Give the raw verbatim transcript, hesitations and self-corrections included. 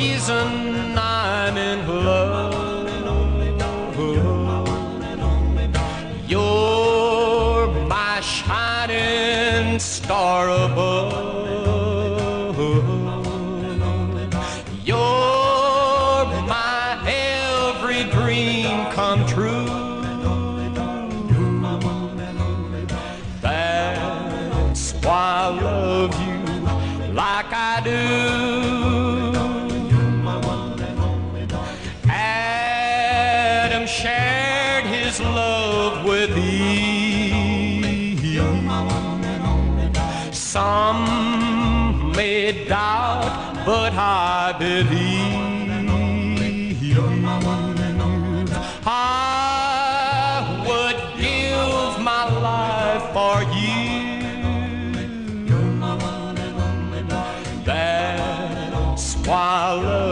reason I'm in love. You're my shining star above. You're my every dream come true. That's why I love you like I do. Adam shared his love with Eve. Some may doubt, but I believe. I would give my life for you. That's why I love